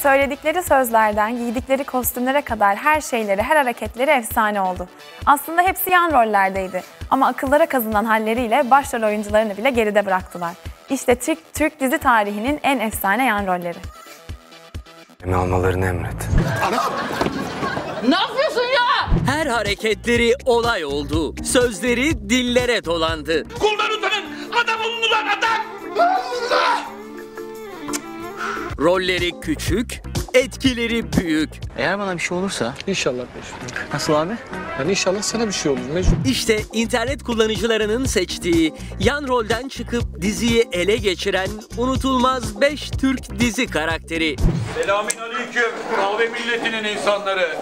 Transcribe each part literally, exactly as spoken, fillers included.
Söyledikleri sözlerden, giydikleri kostümlere kadar her şeyleri, her hareketleri efsane oldu. Aslında hepsi yan rollerdeydi ama akıllara kazınan halleriyle başrol oyuncularını bile geride bıraktılar. İşte Türk, Türk dizi tarihinin en efsane yan rolleri. Beni almalarını emret. Anam! Ne yapıyorsun ya? Her hareketleri olay oldu. Sözleri dillere dolandı. Kuldan utanın! Adam olun lan adam! Allah! Rolleri küçük, etkileri büyük. Eğer bana bir şey olursa... İnşallah Mecnun. Nasıl abi? Yani inşallah sana bir şey olur Mecnun. İşte internet kullanıcılarının seçtiği, yan rolden çıkıp diziyi ele geçiren unutulmaz beş Türk dizi karakteri. Selamünaleyküm kahve milletinin insanları.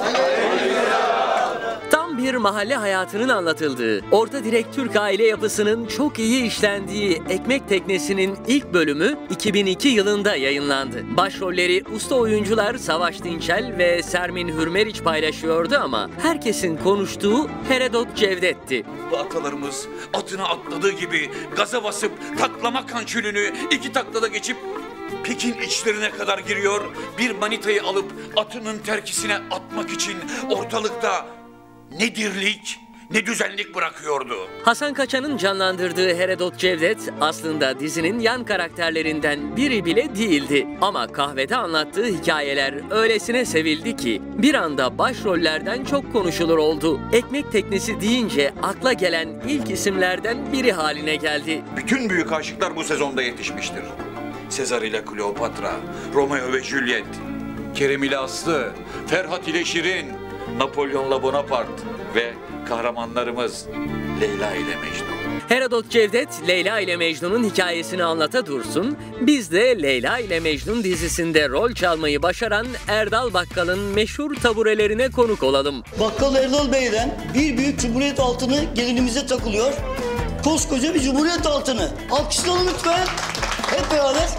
Tam bir mahalle hayatının anlatıldığı, orta direk Türk aile yapısının çok iyi işlendiği Ekmek Teknesi'nin ilk bölümü iki bin iki yılında yayınlandı. Başrolleri usta oyuncular Savaş Dinçel ve Sermin Hürmeriç paylaşıyordu ama herkesin konuştuğu Herodot Cevdet'ti. Bu atalarımız atına atladığı gibi gaza basıp taklama kançülünü iki taklada geçip Pekin içlerine kadar giriyor, bir manitayı alıp atının terkisine atmak için ortalıkta ne dirlik ne düzenlik bırakıyordu. Hasan Kaçan'ın canlandırdığı Herodot Cevdet aslında dizinin yan karakterlerinden biri bile değildi. Ama kahvede anlattığı hikayeler öylesine sevildi ki bir anda başrollerden çok konuşulur oldu. Ekmek Teknesi deyince akla gelen ilk isimlerden biri haline geldi. Bütün büyük aşıklar bu sezonda yetişmiştir. Sezar ile Kleopatra, Romeo ve Juliet, Kerem ile Aslı, Ferhat ile Şirin, Napolyon'la Bonaparte ve kahramanlarımız Leyla ile Mecnun. Herodot Cevdet, Leyla ile Mecnun'un hikayesini anlata dursun, biz de Leyla ile Mecnun dizisinde rol çalmayı başaran Erdal Bakkal'ın meşhur taburelerine konuk olalım. Bakkal Erdal Bey'den bir büyük Cumhuriyet altını gelinimize takılıyor. Koskoca bir Cumhuriyet altını. Alkışlayalım lütfen. Hep beraber.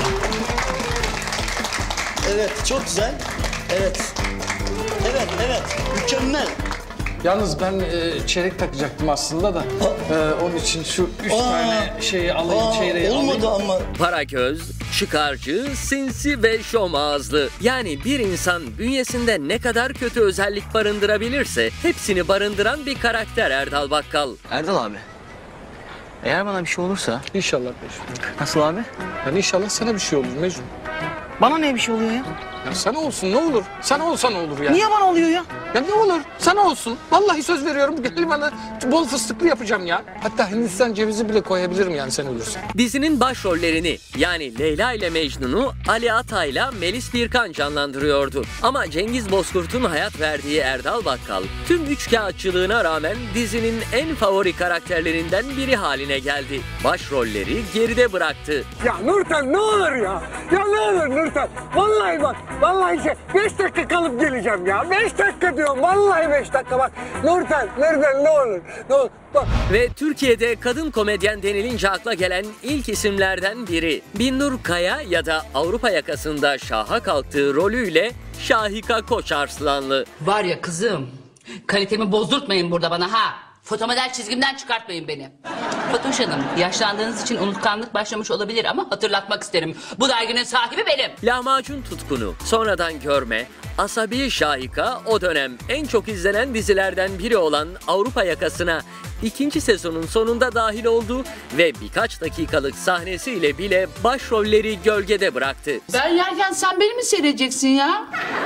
Evet, çok güzel. Evet. Evet, evet. Mükemmel. Yalnız ben e, çeyrek takacaktım aslında da. E, onun için şu üç Aa, tane şeyi alayım, aa, çeyreği olmadı alayım. ama. Paragöz, çıkarcı, sinsi ve şom ağızlı. Yani bir insan bünyesinde ne kadar kötü özellik barındırabilirse hepsini barındıran bir karakter Erdal Bakkal. Erdal abi. Eğer bana bir şey olursa... İnşallah Mecnun. Nasıl abi? Yani inşallah sana bir şey olur Mecnun. Bana ne bir şey oluyor ya? Ya sana olsun ne olur. Sana olsa ne olur ya? Niye bana oluyor ya? Ya ne olur sana olsun. Vallahi söz veriyorum gel bana bol fıstıklı yapacağım ya. Hatta Hindistan cevizi bile koyabilirim yani sen ölürsen. Dizinin başrollerini yani Leyla ile Mecnun'u Ali Atay'la Melis Birkan canlandırıyordu. Ama Cengiz Bozkurt'un hayat verdiği Erdal Bakkal tüm üçkağıtçılığına rağmen dizinin en favori karakterlerinden biri haline geldi. Başrolleri geride bıraktı. Ya Nurten ne olur ya. Ya ne olur Nurten. Vallahi bak. Vallahi şey beş dakika kalıp geleceğim ya. Beş dakika diyorum. Vallahi beş dakika bak. Nurten, Nurten ne olur. Ne olur. Bak. Ve Türkiye'de kadın komedyen denilince akla gelen ilk isimlerden biri. Binnur Kaya ya da Avrupa Yakası'nda şaha kalktığı rolüyle Şahika Koçarslanlı. Var ya kızım, kalitemi bozdurtmayın burada bana ha. Fotomodel çizgimden çıkartmayın beni. Fatoş Hanım, yaşlandığınız için unutkanlık başlamış olabilir ama hatırlatmak isterim. Bu derginin sahibi benim. Lahmacun tutkunu, sonradan görme, asabi Şahika o dönem en çok izlenen dizilerden biri olan Avrupa Yakası'na ikinci sezonun sonunda dahil oldu ve birkaç dakikalık sahnesiyle bile başrolleri gölgede bıraktı. Ben yerken sen beni mi seyredeceksin ya?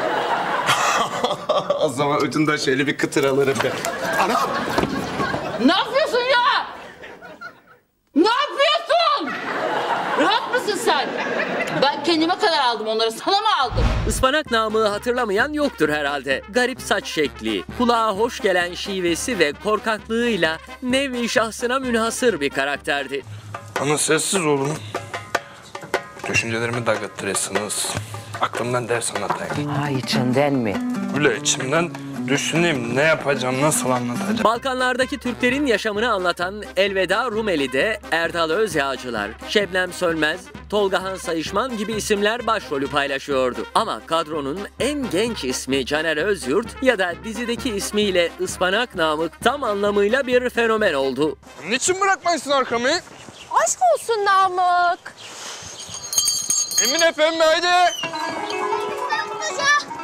O zaman ucundan şöyle bir kıtır alırım ben. Anam! Ne yapıyorsun ya? Ne yapıyorsun? Rahat mısın sen? Ben kendime kadar aldım onları, sana mı aldım? Ispanak namı hatırlamayan yoktur herhalde. Garip saç şekli, kulağa hoş gelen şivesi ve korkaklığıyla nevi şahsına münhasır bir karakterdi. Ama sessiz olun. Düşüncelerimi dağıttırırsınız. Aklımdan ders anlatayım. Ha içinden mi? Öyle içimden düşüneyim ne yapacağım, nasıl anlatacağım. Balkanlardaki Türklerin yaşamını anlatan Elveda Rumeli'de Erdal Özyağcılar, Şebnem Sönmez, Tolgahan Sayışman gibi isimler başrolü paylaşıyordu. Ama kadronun en genç ismi Caner Özyurt ya da dizideki ismiyle Ispanak Namık tam anlamıyla bir fenomen oldu. Niçin bırakmayısın arkamı? Aşk olsun Namık. Emin efendim haydi.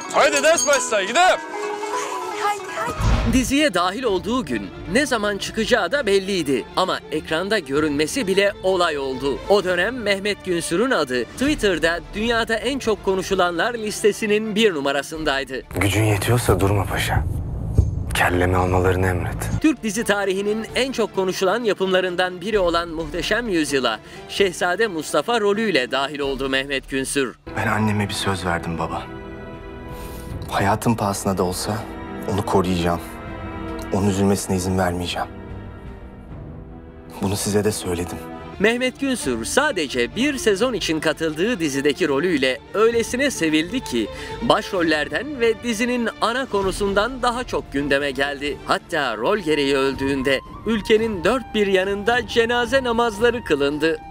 Haydi ders başla gidelim. Diziye dahil olduğu gün ne zaman çıkacağı da belliydi ama ekranda görünmesi bile olay oldu. O dönem Mehmet Günsür'ün adı Twitter'da dünyada en çok konuşulanlar listesinin bir numarasındaydı. Gücün yetiyorsa durma paşa. Kellemi almalarını emret. Türk dizi tarihinin en çok konuşulan yapımlarından biri olan Muhteşem Yüzyıl'a Şehzade Mustafa rolüyle dahil oldu Mehmet Günsür. Ben anneme bir söz verdim baba. Hayatım pahasına da olsa onu koruyacağım. Onun üzülmesine izin vermeyeceğim. Bunu size de söyledim. Mehmet Günsür sadece bir sezon için katıldığı dizideki rolüyle öylesine sevildi ki başrollerden ve dizinin ana konusundan daha çok gündeme geldi. Hatta rol gereği öldüğünde ülkenin dört bir yanında cenaze namazları kılındı.